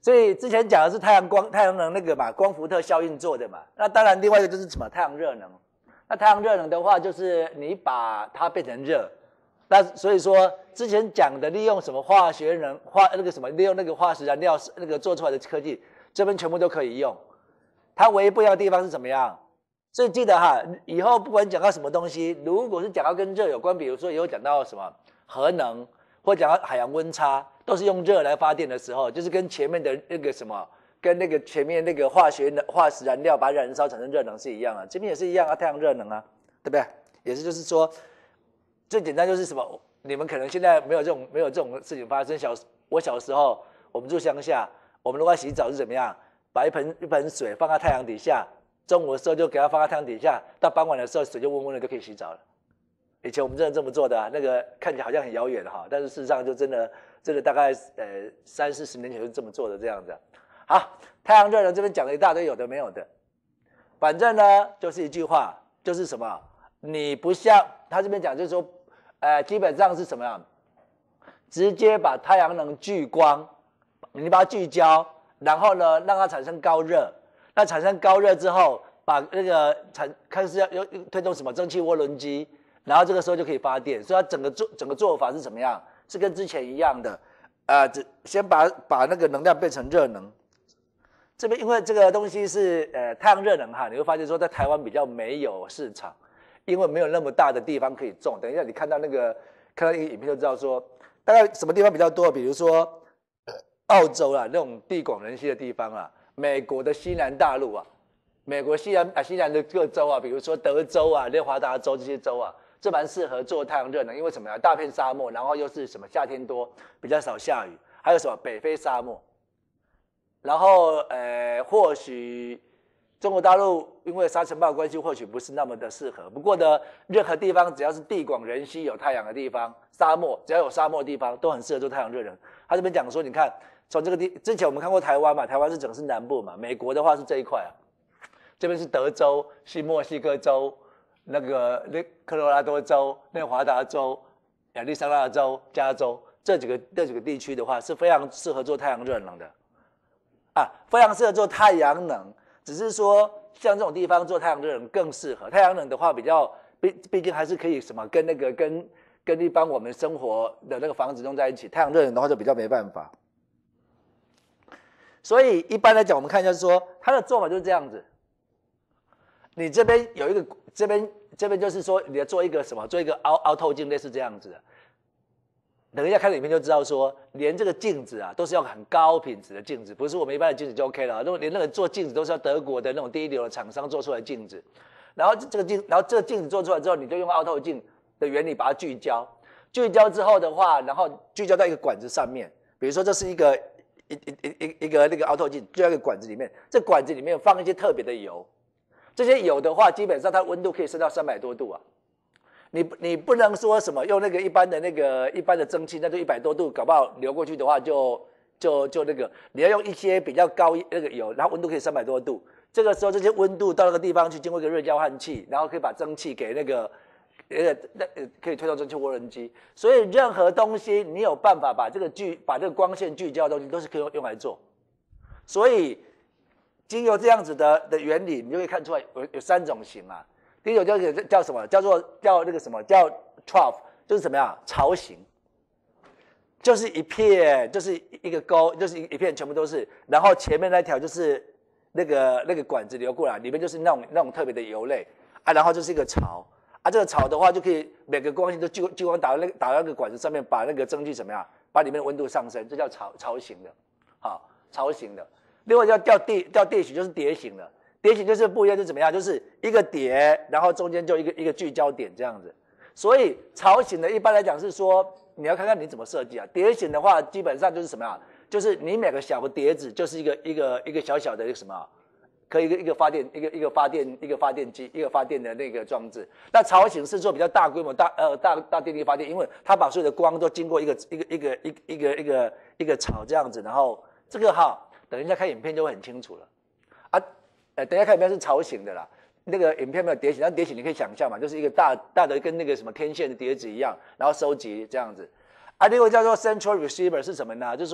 所以之前讲的是太阳能那个嘛，光伏特效应做的嘛。那当然另外一个就是什么太阳热能。那太阳热能的话，就是你把它变成热。那所以说之前讲的利用什么化学能利用那个化石燃料那个做出来的科技，这边全部都可以用。它唯一不一样的地方是怎么样？所以记得哈，以后不管讲到什么东西，如果是讲到跟热有关，比如说以后讲到什么核能，或讲到海洋温差，都是用热来发电的时候，就是跟前面的那个什么，跟那个前面那个化石燃料把燃烧产生热能是一样的，这边也是一样啊，太阳热能啊，对不对？也是就是说，最简单就是什么，你们可能现在没有这种事情发生。我小时候，我们住乡下，我们如果要洗澡是怎么样？把一盆水放在太阳底下。中午的时候就给它放在太阳底下，到傍晚的时候水就温温的就可以洗澡了。以前我们真的这么做的啊，那个看起来好像很遥远哈，但是事实上就真的大概30-40年前就这么做的这样子。好，太阳热能这边讲了一大堆有的没有的，反正呢就是一句话，就是什么，你不像他这边讲就是说，基本上是什么样，直接把太阳能聚光，你把它聚焦，然后呢让它产生高热。那产生高热之后，把那个开始要推动什么蒸汽涡轮机，然后这个时候就可以发电。所以它整个做法是怎么样？是跟之前一样的，先把那个能量变成热能。这边因为这个东西是太阳热能哈，你会发现说在台湾比较没有市场，因为没有那么大的地方可以种。等一下你看到一个影片就知道说，大概什么地方比较多，比如说澳洲啦，那种地广人稀的地方啦。美国的西南大陆啊，美国西南的各州啊，比如说德州啊、内华达州这些州啊，这蛮适合做太阳热能，因为什么呀？大片沙漠，然后又是什么夏天多，比较少下雨，还有什么北非沙漠，然后或许中国大陆因为沙尘暴的关系，或许不是那么的适合。不过呢，任何地方只要是地广人稀、有太阳的地方，沙漠只要有沙漠的地方，都很适合做太阳热能。他这边讲说，你看。从这个之前我们看过台湾嘛，台湾是整个是南部嘛，美国的话是这一块啊，这边是德州、新墨西哥州、那个科罗拉多州、内华达州、亚利桑那州、加州这几个地区的话，是非常适合做太阳热能的，非常适合做太阳能，只是说像这种地方做太阳热能更适合。太阳能的话比较毕竟还是可以什么跟一般我们生活的那个房子弄在一起，太阳热能的话就比较没办法。所以一般来讲，我们看一下说，它的做法就是这样子。你这边有一个，这边就是说，你要做一个什么？做一个凹透镜，类似这样子的。等一下看影片就知道说，连这个镜子啊，都是要很高品质的镜子，不是我们一般的镜子就 OK 了。如果连那个做镜子都是要德国的那种第一流的厂商做出来的镜子，然后这个镜子做出来之后，你就用凹透镜的原理把它聚焦之后的话，然后聚焦在一个管子上面，比如说这是一个。一个那个凹透镜就在一个管子里面，这管子里面放一些特别的油，这些油的话，基本上它温度可以升到300多度啊。你不能说什么用那个一般的蒸汽，那就100多度，搞不好流过去的话就那个，你要用一些比较高那个油，然后温度可以300多度，这个时候这些温度到那个地方去，经过一个热交换器，然后可以把蒸汽给可以推动蒸汽涡轮机，所以任何东西你有办法把这个光线聚焦的东西都是可以用来做。所以经由这样子的原理，你就可以看出来有3种型啊。第一种叫什么？叫那个什么叫 trough， 就是怎么样槽型，就是一片就是一个沟，就是一片全部都是，然后前面那条就是那个管子流过来，里面就是那种特别的油类然后就是一个槽。这个槽的话，就可以每个光线都聚光打到那个管子上面，把那个蒸汽怎么样，把里面的温度上升，这叫槽型的，槽型的。另外叫碟形，就是碟形的。碟形就是不一样，就怎么样，就是一个碟，然后中间就一个聚焦点这样子。所以槽型的一般来讲是说，你要看看你怎么设计啊。碟形的话，基本上就是什么样，就是你每个小的碟子就是一个小小的一个什么。可以一个发电机，一个发电的那个装置。那槽型是做比较大规模大电力发电，因为它把所有的光都经过一个槽这样子，然后这个等一下看影片就会很清楚了等一下看影片是槽型的啦，那个影片没有碟形，那碟形你可以想象嘛，就是一个大的跟那个什么天线的碟子一样，然后收集这样子另外叫做 central receiver 是什么呢？就是说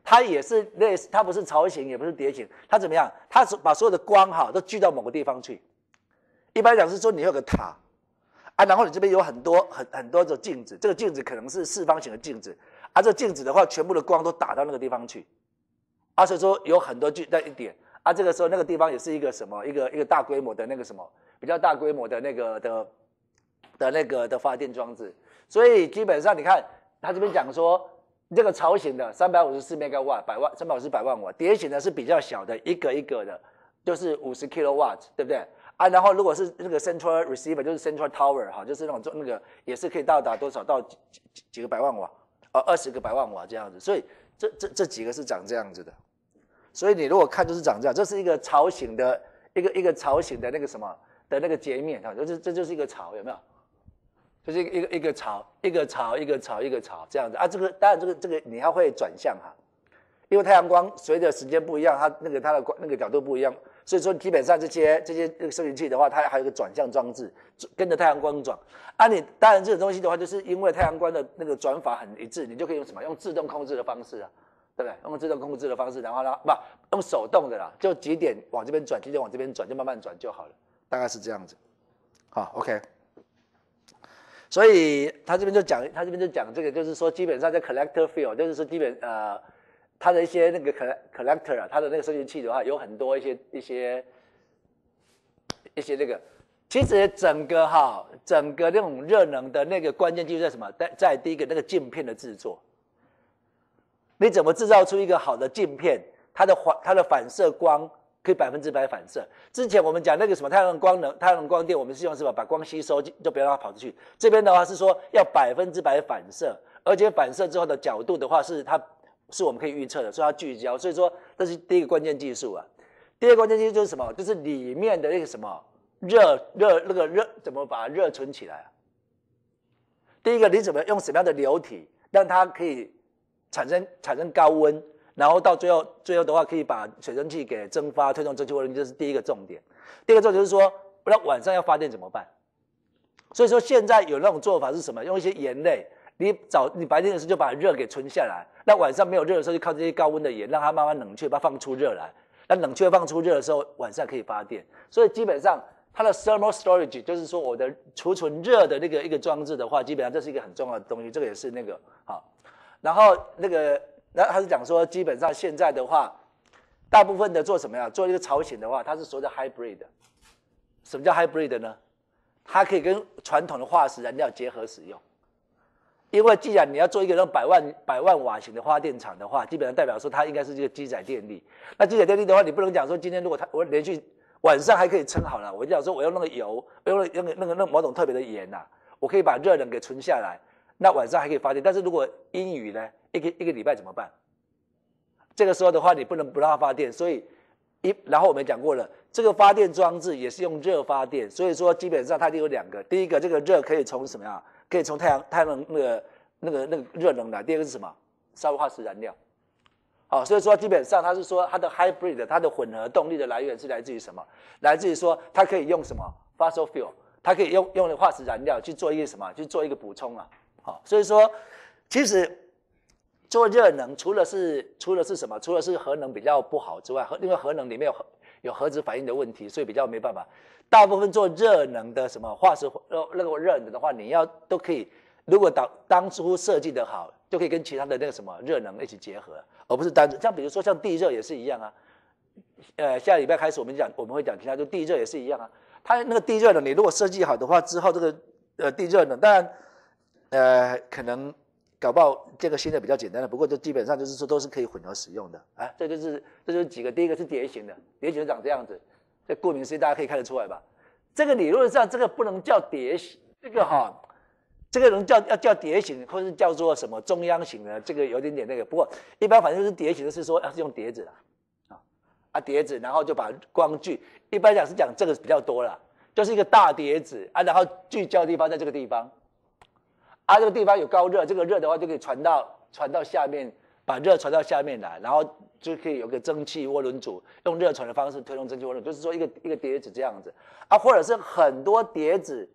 它也是类似，它不是槽形，也不是碟形，它怎么样？它把所有的光都聚到某个地方去。一般讲是说你有个塔啊，然后你这边有很多种镜子，这个镜子可能是四方形的镜子啊，这个镜子的话，全部的光都打到那个地方去啊，所以说有很多聚在一点啊，这个时候那个地方也是一个什么，一个大规模的那个什么，比较大规模的那个的发电装置，所以基本上你看他这边讲说。这个槽形的354 megawatt 350万瓦，碟形的是比较小的，一个一个的，就是50 kilowatt， 对不对啊？然后如果是那个 central receiver， 就是 central tower 哈，就是那个也是可以到达多少到几个百万瓦，20个百万瓦这样子。所以这几个是长这样子的。所以你如果看就是长这样，这是一个槽形的一个槽形的那个什么的那个截面啊，这就是一个槽，有没有？就是一个槽这样子啊，当然这个你要会转向哈，因为太阳光随着时间不一样，它的那个角度不一样，所以说基本上这些这个收集器的话，它还有一个转向装置，跟着太阳光转啊。你当然这种东西的话，就是因为太阳光的那个转法很一致，你就可以用什么？用自动控制的方式啊，对不对？用自动控制的方式，然后呢，用手动的啦，就几点往这边转，几点往这边转，就慢慢转就好了，大概是这样子。好 ，OK。所以他这边就讲这个，就是说基本上在 collector field， 就是说它的一些那个 collector 啊，它的那个收集器的话，有很多一些那个，其实整个那种热能的那个关键技术在什么？在第一个那个镜片的制作，你怎么制造出一个好的镜片？它的反射光。可以100%反射。之前我们讲那个什么太阳能光电，我们是用什么把光吸收，就不要让它跑出去。这边的话是说要100%反射，而且反射之后的角度的话是我们可以预测的，所以它聚焦。所以说这是第一个关键技术啊。第二个关键技术就是什么？就是里面的那个什么热怎么把热存起来啊？第一个你怎么用什么样的流体让它可以产生高温？然后到最后的话，可以把水蒸气给蒸发，推动蒸汽涡轮，这是第一个重点。第二个重点就是说，那晚上要发电怎么办？所以说现在有那种做法是什么？用一些盐类，你白天的时候就把热给存下来，那晚上没有热的时候就靠这些高温的盐，让它慢慢冷却，把它放出热来。那冷却放出热的时候，晚上可以发电。所以基本上它的 thermal storage 就是说我的储存热的一个装置的话，基本上这是一个很重要的东西。这个也是那个好，然后那他是讲说，基本上现在的话，大部分的做什么呀？做一个槽形的话，它是所谓的 hybrid。什么叫 hybrid 呢？它可以跟传统的化石燃料结合使用。因为既然你要做一个那种百万瓦型的发电厂的话，基本上代表说它应该是这个机载电力。那机载电力的话，你不能讲说今天如果我连续晚上还可以撑好了，我就讲说我用那个油，我用那个某种特别的盐呐，我可以把热能给存下来，那晚上还可以发电。但是如果阴雨呢？一个礼拜怎么办？这个时候的话，你不能不让它发电，所以然后我们讲过了，这个发电装置也是用热发电，所以说基本上它就有两个，第一个这个热可以从什么呀？可以从太阳能那个热能来，第二个是什么？烧化石燃料。好，所以说基本上它是说它的 hybrid， 它的混合动力的来源是来自于什么？来自于说它可以用什么 fossil fuel， 它可以用化石燃料去做一个什么？去做一个补充啊。好，所以说。其实做热能除了是什么？除了是核能比较不好之外，因为核能里面有核子反应的问题，所以比较没办法。大部分做热能的什么化石那个热能的话，你都可以，如果当初设计的好，就可以跟其他的那个什么热能一起结合，而不是单纯像比如说像地热也是一样啊。下礼拜开始我们会讲其他，就地热也是一样啊。它那个地热能，你如果设计好的话，之后这个地热能，当然可能。搞不好这个新的比较简单的，不过就基本上就是说都是可以混合使用的啊。这就是几个，第一个是碟形的，碟形长这样子，这顾名思义大家可以看得出来吧？这个理论上这个不能叫碟形，这个能要叫碟形，或是叫做什么中央型的，这个有点那个。不过一般反正就是碟形的是说是用碟子啊碟子，然后就把光聚，一般讲是讲这个比较多啦，就是一个大碟子啊，然后聚焦的地方在这个地方。这个地方有高热，这个热的话就可以传到下面，把热传到下面来，然后就可以有个蒸汽涡轮组，用热传的方式推动蒸汽涡轮，就是说一个碟子这样子啊，或者是很多碟子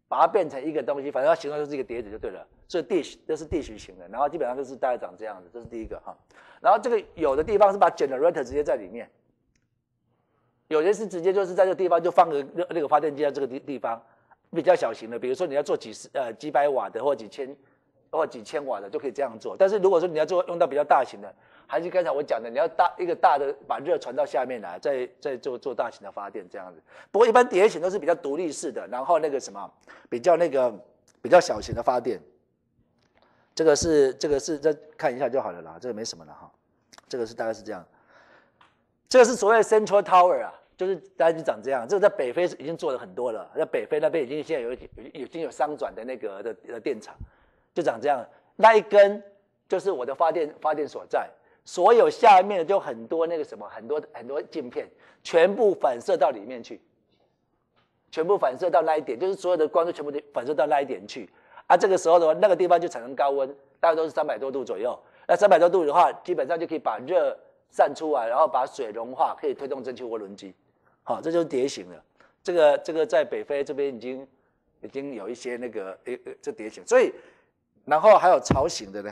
把它变成一个东西，反正它形状就是一个碟子就对了。所以 dish 这是 dish 型的，然后基本上就是大概长这样子，这是第一个哈。然后这个有的地方是把 generator 直接在里面，有些是直接就是在这个地方就放个那个发电机在这个地方，比较小型的，比如说你要做几百瓦的或几千瓦的就可以这样做。但是如果说你要用到比较大型的，还是刚才我讲的，你要一个大的把热传到下面来，再做大型的发电这样子。不过一般碟型都是比较独立式的，然后那个什么比较小型的发电。这个是再看一下就好了啦，这个没什么了哈。这个是大概是这样。这个是所谓的 Central Tower 啊，就是大概就长这样。这个在北非已经做了很多了，在北非那边现在已经有商转的那个的电厂，就长这样。那一根就是我的发电所在，所有下面的就很多那个什么很多镜片，全部反射到里面去，全部反射到那一点，就是所有的光就全部反射到那一点去。啊，这个时候的话，那个地方就产生高温，大概都是300多度左右。那300多度的话，基本上就可以把热散出来，然后把水融化，可以推动蒸汽涡轮机。好，这就是碟型了。这个在北非这边已经有一些那个这碟型，所以然后还有槽型的呢。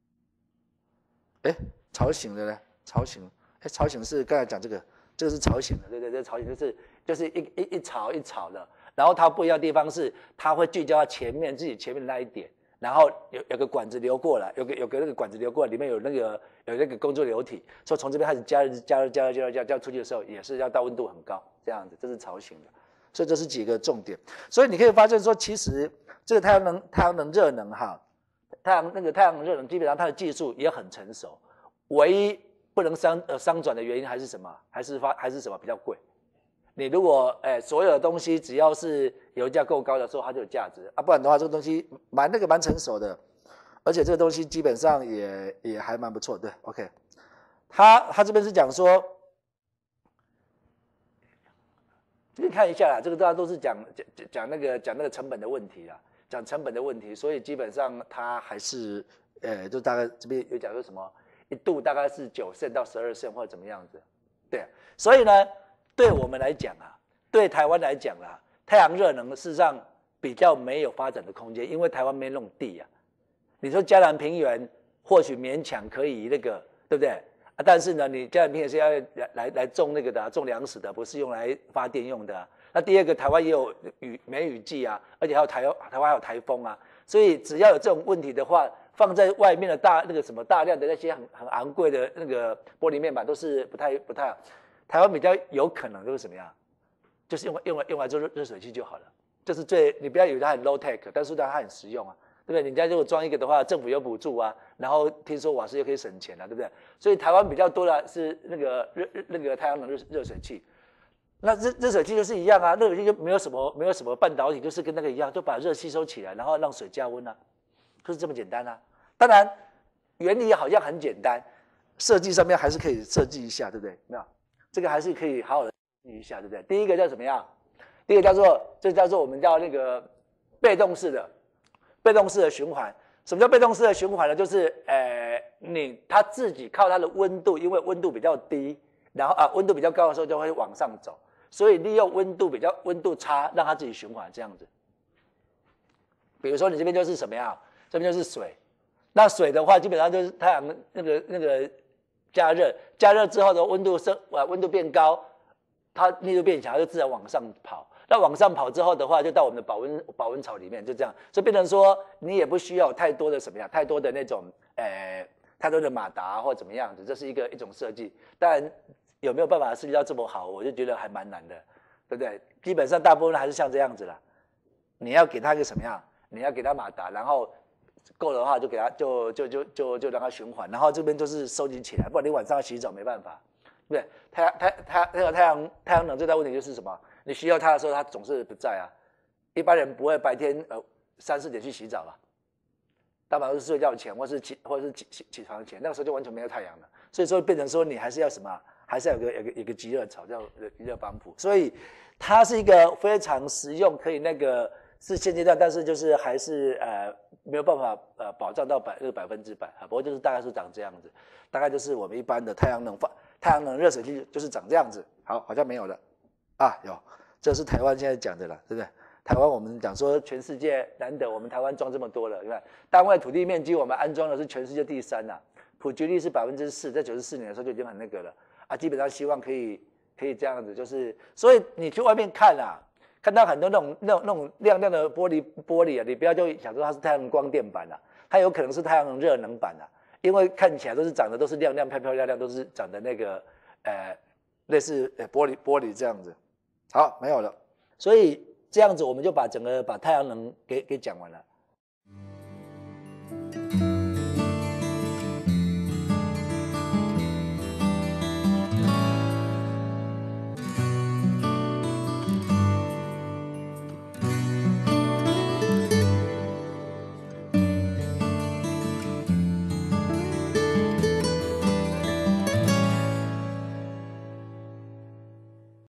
槽型的呢？槽型是刚才讲这个是槽型的，对对对，槽型就是一槽一槽的。然后它不一样的地方是，它会聚焦到自己前面的那一点，然后有个管子流过来，有个那个管子流过来，里面有那个工作流体，所以从这边开始加热出去的时候，也是要到温度很高，这样子，这是槽型的。所以这是几个重点。所以你可以发现说，其实这个太阳能热能哈，太阳能热能基本上它的技术也很成熟，唯一不能商转的原因还是什么？还是什么比较贵？你如果所有的东西只要是油价够高的时候，它就有价值啊，不然的话这个东西蛮成熟的，而且这个东西基本上也还蛮不错，对 ，OK。他这边是讲说，你看一下啦，这个大家都是讲那个成本的问题啦，讲成本的问题，所以基本上它还是就大概这边有讲说什么1度大概是9cent到12cent或者怎么样子，对，所以呢。对我们来讲啊，对台湾来讲啦，太阳热能事实上比较没有发展的空间，因为台湾没那种地啊。你说嘉南平原或许勉强可以那个，对不对？啊，但是呢，你嘉南平原是要来种那个的，种粮食的，不是用来发电用的啊。那第二个，台湾也有梅雨季啊，而且还有台湾还有台风啊，所以只要有这种问题的话，放在外面的大量的那些很昂贵的那个玻璃面板都是不太好。台湾比较有可能就是什么样，就是用来做热水器就好了，就是你不要以为它很 low tech， 但是它很实用啊，对不对？你家如果装一个的话，政府有补助啊，然后听说瓦斯又可以省钱啊，对不对？所以台湾比较多的是那个太阳能热水器，那热水器就是一样啊，热水器就没有什么半导体，就是跟那个一样，就把热吸收起来，然后让水加温啊，就是这么简单啊。当然原理好像很简单，设计上面还是可以设计一下，对不对？没有。这个还是可以好好的一下，对不对？第一个叫怎么样？第一个叫做我们叫那个被动式的循环。什么叫被动式的循环呢？就是它自己靠它的温度，因为温度比较低，然后温度比较高的时候就会往上走，所以利用温度差让它自己循环这样子。比如说你这边就是什么样？这边就是水，那水的话基本上就是太阳那个。加热之后的温度变高，它力度变强，它就自然往上跑。那往上跑之后的话，就到我们的保温槽里面，就这样，所以变成说你也不需要太多的什么样，太多的那种太多的马达或怎么样子，这是一种设计。但有没有办法设计到这么好，我就觉得还蛮难的，对不对？基本上大部分还是像这样子啦。你要给它一个什么样？你要给它马达，然后。够的话就给它就让它循环，然后这边就是收集起来，不然你晚上要洗澡没办法，对不对？太阳能最大问题就是什么？你需要它的时候它总是不在啊。一般人不会白天3、4点去洗澡吧？大部分都是睡觉前或是起床前，那个时候就完全没有太阳了。所以说变成说你还是要什么？还是要有个极热槽叫热帮浦，所以它是一个非常实用，可以那个。是现阶段，但是就是还是没有办法保障到100%，不过就是大概是长这样子，大概就是我们一般的太阳能热水器就是长这样子。好像没有了啊，有，这是台湾现在讲的了，对不对？ 台湾我们讲说全世界难得我们台湾装这么多了，你看单位土地面积我们安装的是全世界第3啊，普及率是4%，在94年的时候就已经很那个了啊，基本上希望可以这样子，就是所以你去外面看啊，看到很多那种亮亮的玻璃啊，你不要就想说它是太阳能光电板啊，它有可能是太阳能热能板啊，因为看起来都是长得都是亮亮漂漂亮亮，都是长得那个类似玻璃这样子。好，没有了，所以这样子我们就把整个把太阳能给讲完了。